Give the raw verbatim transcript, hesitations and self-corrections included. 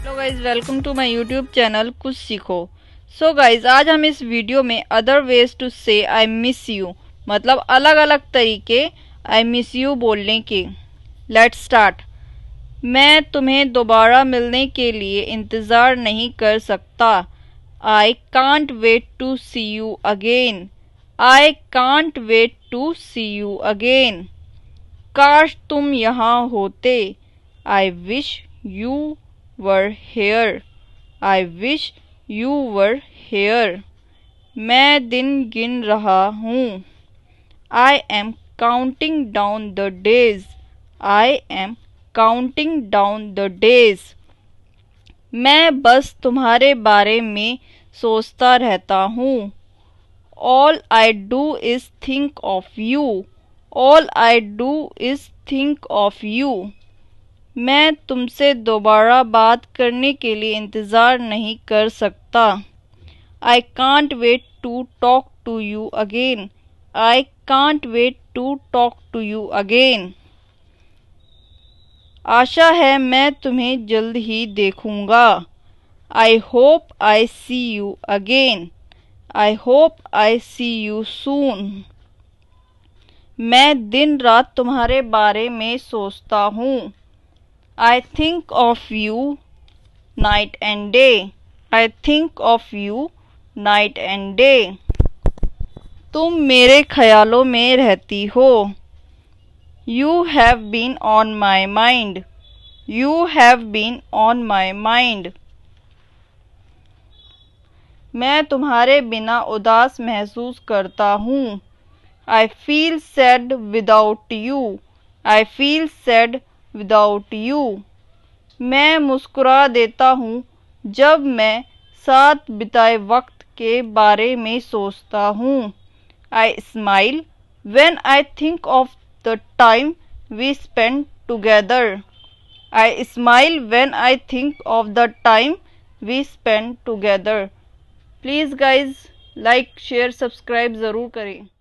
Hello guys, welcome to my YouTube channel कुछ सीखो। So guys, आज हम इस वीडियो में अदर वेज टू से आई मिस यू मतलब अलग अलग तरीके आई मिस यू बोलने के। Let's start. मैं तुम्हें दोबारा मिलने के लिए इंतज़ार नहीं कर सकता। I can't wait to see you again. I can't wait to see you again. काश तुम यहाँ होते। I wish you were here. I wish you were here. मैं दिन गिन रहा हूँ। I am counting down the days. I am counting down the days. मैं बस तुम्हारे बारे में सोचता रहता हूँ। All I do is think of you. All I do is think of you. मैं तुमसे दोबारा बात करने के लिए इंतज़ार नहीं कर सकता। I can't wait to talk to you again. I can't wait to talk to you again. आशा है मैं तुम्हें जल्द ही देखूँगा। I hope I see you again. I hope I see you soon. मैं दिन रात तुम्हारे बारे में सोचता हूँ। I think of you night and day. I think of you night and day. तुम मेरे ख्यालों में रहती हो। You have been on my mind. You have been on my mind. मैं तुम्हारे बिना उदास महसूस करता हूँ। I feel sad without you. I feel sad without you. मैं मुस्कुरा देता हूँ जब मैं साथ बिताए वक्त के बारे में सोचता हूँ। I smile when I think of the time we spent together. I smile when I think of the time we spent together. Please guys like share subscribe ज़रूर करें।